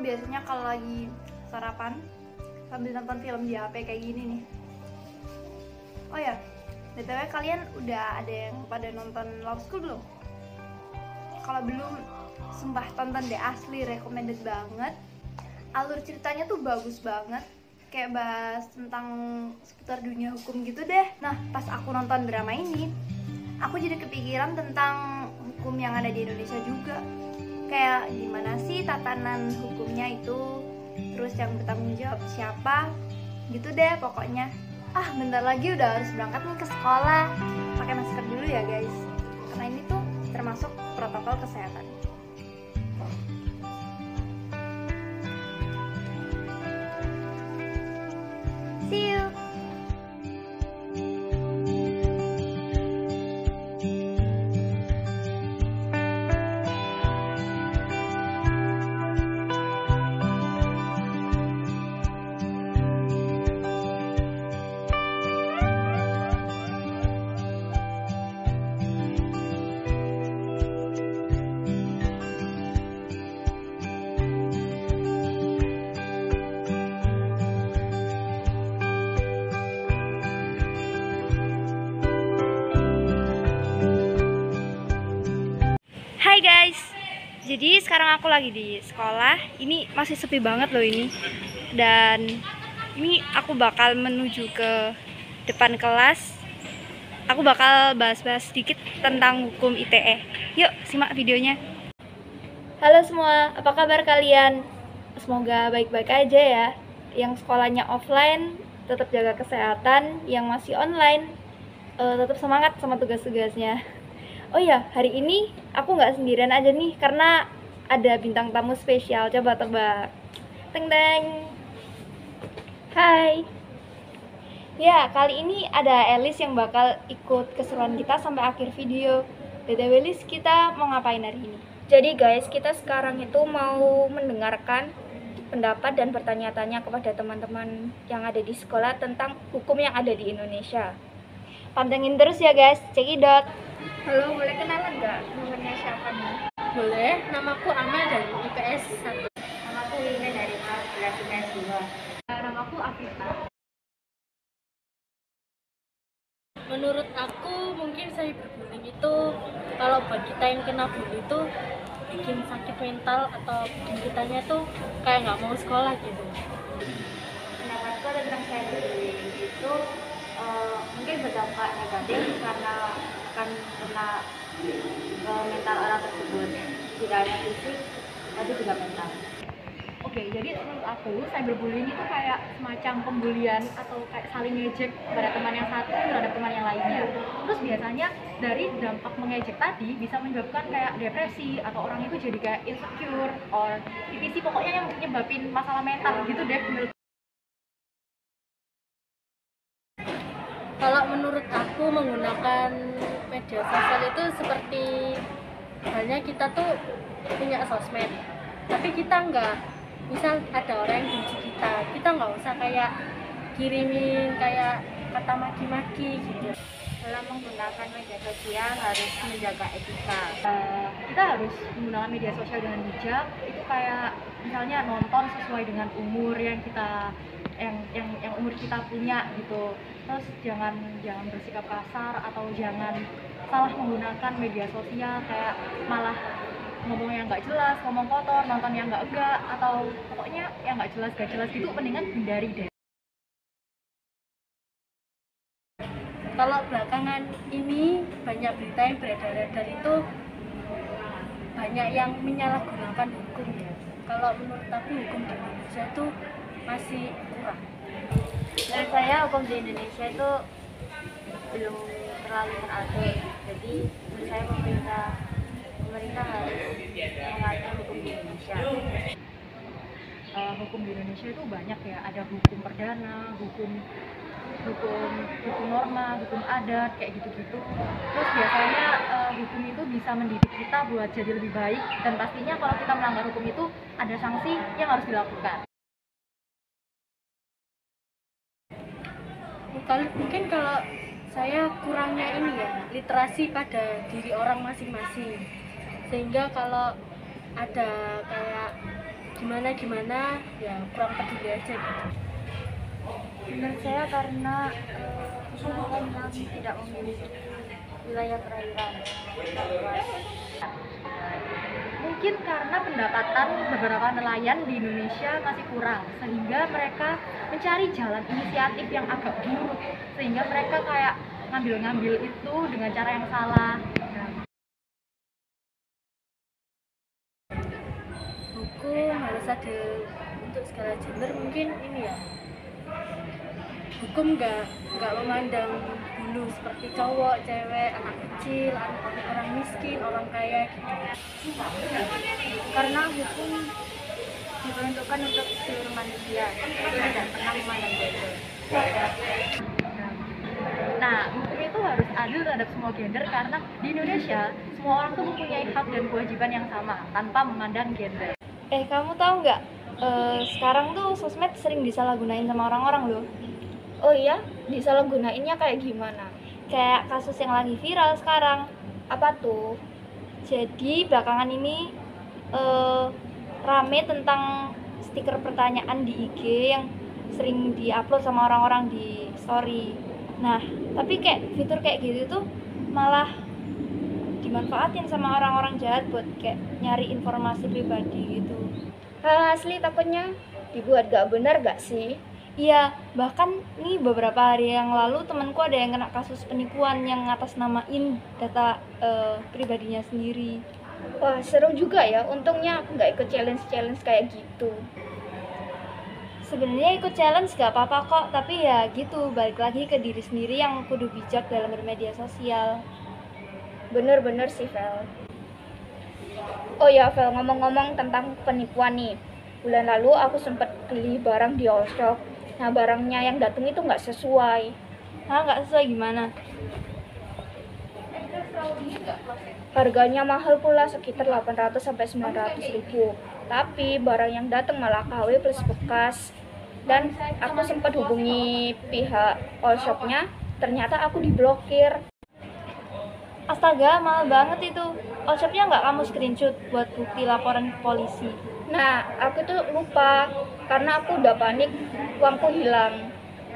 biasanya kalau lagi sarapan sambil nonton film di HP kayak gini nih. Oh ya, BTW kalian udah ada yang pada nonton Love School belum? Kalau belum, sumpah tonton deh, asli recommended banget. Alur ceritanya tuh bagus banget, kayak bahas tentang seputar dunia hukum gitu deh. Nah, pas aku nonton drama ini, aku jadi kepikiran tentang hukum yang ada di Indonesia juga. Kayak gimana sih tatanan hukumnya itu, terus yang bertanggung jawab siapa, gitu deh pokoknya. Bentar lagi udah harus berangkat nih ke sekolah. Pakai masker dulu ya guys, karena ini tuh termasuk protokol kesehatan. See you. Hai guys, jadi sekarang aku lagi di sekolah. Ini masih sepi banget loh ini. Dan ini aku bakal menuju ke depan kelas. Aku bakal bahas-bahas sedikit tentang hukum ITE. Yuk simak videonya. Halo semua, apa kabar kalian? Semoga baik-baik aja ya. Yang sekolahnya offline tetap jaga kesehatan, yang masih online tetap semangat sama tugas-tugasnya. Oh ya, hari ini aku nggak sendirian aja nih, karena ada bintang tamu spesial. Coba tebak. Teng teng. Hai. Ya, kali ini ada Elis yang bakal ikut keseruan kita sampai akhir video. BTW Elis, kita mau ngapain hari ini? Jadi guys, kita sekarang itu mau mendengarkan pendapat dan bertanya-tanya kepada teman-teman yang ada di sekolah tentang hukum yang ada di Indonesia. Pantengin terus ya guys, cekidot. Halo, boleh kenalan nggak? Namanya siapa nih? Boleh, namaku Amel dari IPS 1. Namaku Wina dari kelas IPS 2. Namaku Afita. Menurut aku mungkin cyberbullying itu kalau buat kita yang kena bully itu bikin sakit mental atau bikin kitanya tuh kayak nggak mau sekolah gitu. Pendapatku tentang cyberbullying itu mungkin berdampak negatif karena akan kena mental orang tersebut, tidak hanya fisik tapi juga mental. Oke, jadi menurut aku cyberbullying itu kayak semacam pembulian atau kayak saling ngejek pada teman yang satu terhadap teman yang lainnya. Terus biasanya dari dampak mengejek tadi bisa menyebabkan kayak depresi atau orang itu jadi kayak insecure or TPC, pokoknya yang nyebabin masalah mental gitu deh menurut. Kalau menurut aku menggunakan media sosial itu seperti halnya kita tuh punya sosmed, tapi kita nggak, misal ada orang yang benci kita nggak usah kayak kirimin kayak kata maki-maki gitu. Dalam menggunakan media sosial harus menjaga etika. Kita harus menggunakan media sosial dengan bijak. Itu kayak misalnya nonton sesuai dengan umur yang kita yang umur kita punya gitu. Terus jangan bersikap kasar atau jangan salah menggunakan media sosial, kayak malah ngomong yang nggak jelas, ngomong kotor, nonton yang nggak enggak, atau pokoknya yang nggak jelas gitu, mendingan hindari deh. Kalau belakangan ini banyak berita yang beredar itu banyak yang menyalahgunakan hukum ya. Kalau menurut aku hukum di Indonesia itu masih kurang. Menurut saya hukum di Indonesia itu belum terlalu teratur. Jadi menurut saya pemerintah harus mengatur hukum di Indonesia. Hukum di Indonesia itu banyak ya, ada hukum perdana, hukum norma, hukum adat, kayak gitu-gitu. Terus biasanya hukum itu bisa mendidik kita buat jadi lebih baik, dan pastinya kalau kita melanggar hukum itu ada sanksi yang harus dilakukan. Mungkin kalau saya kurangnya ini ya, literasi pada diri orang masing-masing, sehingga kalau ada kayak gimana ya kurang peduli aja gitu. Menurut saya karena nelayan yang tidak memiliki wilayah perairan luas. Mungkin karena pendapatan beberapa nelayan di Indonesia masih kurang, sehingga mereka mencari jalan inisiatif yang agak buruk, sehingga mereka kayak ngambil-ngambil itu dengan cara yang salah. Hukum harus ada untuk segala gender, mungkin ini ya, hukum nggak memandang bulu seperti cowok, cewek, anak kecil, orang miskin, orang kaya gitu. Karena hukum diperuntukkan untuk seluruh manusia, tidak pernah memandang gender. Nah, hukum itu harus adil terhadap semua gender karena di Indonesia semua orang tuh mempunyai hak dan kewajiban yang sama tanpa memandang gender. Kamu tahu nggak? Sekarang tuh sosmed sering disalahgunain sama orang-orang loh. Oh iya, disalahgunainnya kayak gimana? Kayak kasus yang lagi viral sekarang. Apa tuh? Jadi belakangan ini rame tentang stiker pertanyaan di IG yang sering diupload sama orang-orang di story. Nah, tapi kayak fitur kayak gitu tuh malah dimanfaatin sama orang-orang jahat buat kayak nyari informasi pribadi gitu. Asli takutnya dibuat gak benar gak sih? Iya, bahkan nih beberapa hari yang lalu temanku ada yang kena kasus penipuan yang ngatasnamain data pribadinya sendiri. Wah, seru juga ya. Untungnya aku gak ikut challenge-challenge kayak gitu. Sebenarnya ikut challenge gak apa-apa kok, tapi ya gitu, balik lagi ke diri sendiri yang kudu bijak dalam bermedia sosial. Bener-bener sih, Vel. Oh ya, Vel, ngomong-ngomong tentang penipuan nih. Bulan lalu aku sempat beli barang di Allshop. Nah, barangnya yang datang itu nggak sesuai. Nggak sesuai gimana? Harganya mahal pula, sekitar 800-900 ribu. Tapi barang yang datang malah KW plus bekas. Dan aku sempat hubungi pihak Allshopnya, ternyata aku diblokir. Astaga, mahal banget itu. Allshopnya nggak kamu screenshot buat bukti laporan ke polisi? Nah, aku tuh lupa karena aku udah panik, uangku hilang.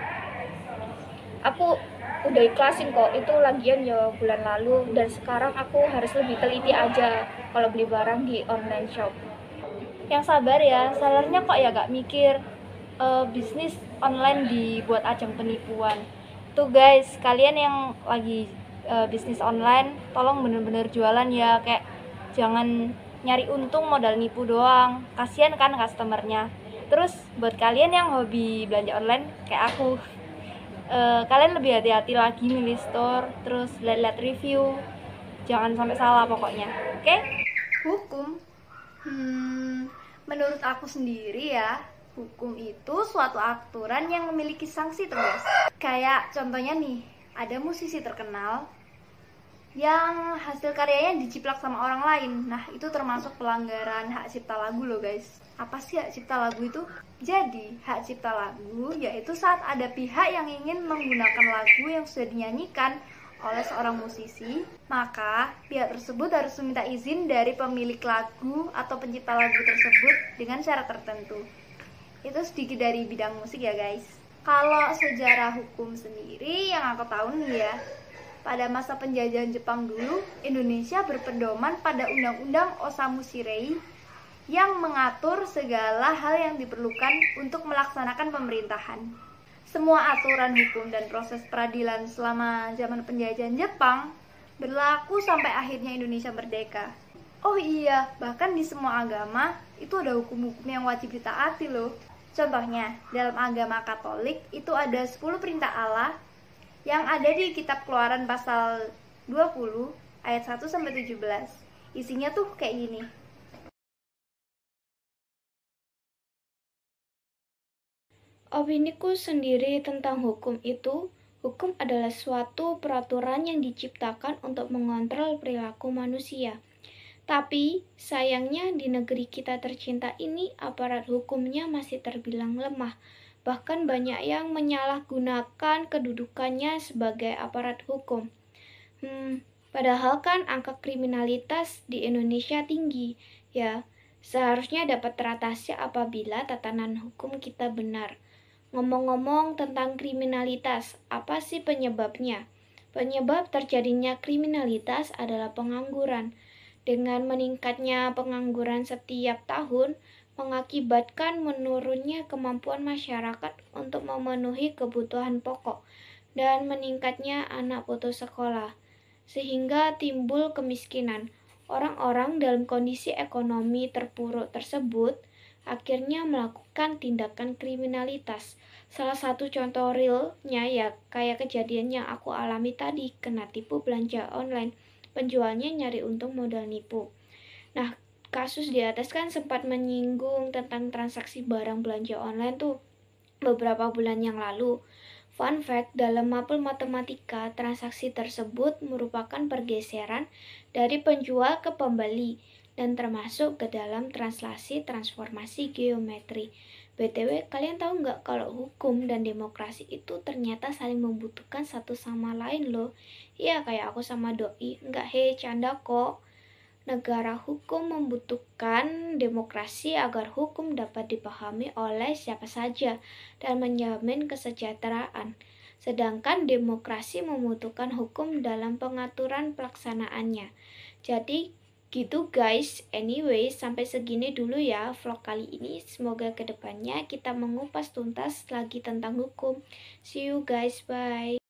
Aku udah ikhlasin kok, itu lagian ya bulan lalu, dan sekarang aku harus lebih teliti aja kalau beli barang di online shop. Yang sabar ya, sellernya kok ya gak mikir bisnis online dibuat ajang penipuan. Tuh guys, kalian yang lagi bisnis online, tolong bener-bener jualan ya, kayak jangan nyari untung modal nipu doang, kasihan kan customernya. Terus buat kalian yang hobi belanja online kayak aku, kalian lebih hati-hati lagi milih store, terus lihat review, jangan sampai salah pokoknya, oke? Hukum, menurut aku sendiri ya, hukum itu suatu aturan yang memiliki sanksi tegas. Kayak contohnya nih, ada musisi terkenal yang hasil karyanya diciplak sama orang lain. Nah, itu termasuk pelanggaran hak cipta lagu loh guys. Apa sih hak cipta lagu itu? Jadi, hak cipta lagu yaitu saat ada pihak yang ingin menggunakan lagu yang sudah dinyanyikan oleh seorang musisi, maka pihak tersebut harus meminta izin dari pemilik lagu atau pencipta lagu tersebut dengan syarat tertentu. Itu sedikit dari bidang musik ya guys. Kalau sejarah hukum sendiri yang aku tahu nih ya, pada masa penjajahan Jepang dulu, Indonesia berpedoman pada Undang-Undang Osamu Shirei yang mengatur segala hal yang diperlukan untuk melaksanakan pemerintahan. Semua aturan hukum dan proses peradilan selama zaman penjajahan Jepang berlaku sampai akhirnya Indonesia merdeka. Oh iya, bahkan di semua agama itu ada hukum-hukum yang wajib ditaati loh. Contohnya, dalam agama Katolik itu ada 10 perintah Allah yang ada di kitab Keluaran pasal 20 ayat 1-17. Isinya tuh kayak gini. Opiniku sendiri tentang hukum itu, hukum adalah suatu peraturan yang diciptakan untuk mengontrol perilaku manusia. Tapi, sayangnya di negeri kita tercinta ini, aparat hukumnya masih terbilang lemah. Bahkan banyak yang menyalahgunakan kedudukannya sebagai aparat hukum. Padahal kan angka kriminalitas di Indonesia tinggi, ya. seharusnya dapat teratasi apabila tatanan hukum kita benar. Ngomong-ngomong tentang kriminalitas, apa sih penyebabnya? Penyebab terjadinya kriminalitas adalah pengangguran. Dengan meningkatnya pengangguran setiap tahun, mengakibatkan menurunnya kemampuan masyarakat untuk memenuhi kebutuhan pokok dan meningkatnya anak putus sekolah, sehingga timbul kemiskinan. Orang-orang dalam kondisi ekonomi terpuruk tersebut akhirnya melakukan tindakan kriminalitas. Salah satu contoh realnya ya kayak kejadian yang aku alami tadi, kena tipu belanja online. Penjualnya nyari untung modal nipu. Nah, kasus di atas kan sempat menyinggung tentang transaksi barang belanja online tuh beberapa bulan yang lalu. Fun fact, dalam mapel matematika, transaksi tersebut merupakan pergeseran dari penjual ke pembeli dan termasuk ke dalam translasi transformasi geometri. BTW, kalian tahu nggak kalau hukum dan demokrasi itu ternyata saling membutuhkan satu sama lain loh. Iya, kayak aku sama doi. Nggak, canda kok. Negara hukum membutuhkan demokrasi agar hukum dapat dipahami oleh siapa saja dan menjamin kesejahteraan. Sedangkan demokrasi membutuhkan hukum dalam pengaturan pelaksanaannya. Jadi gitu guys. Anyway, sampai segini dulu ya vlog kali ini. Semoga kedepannya kita mengupas tuntas lagi tentang hukum. See you guys, bye.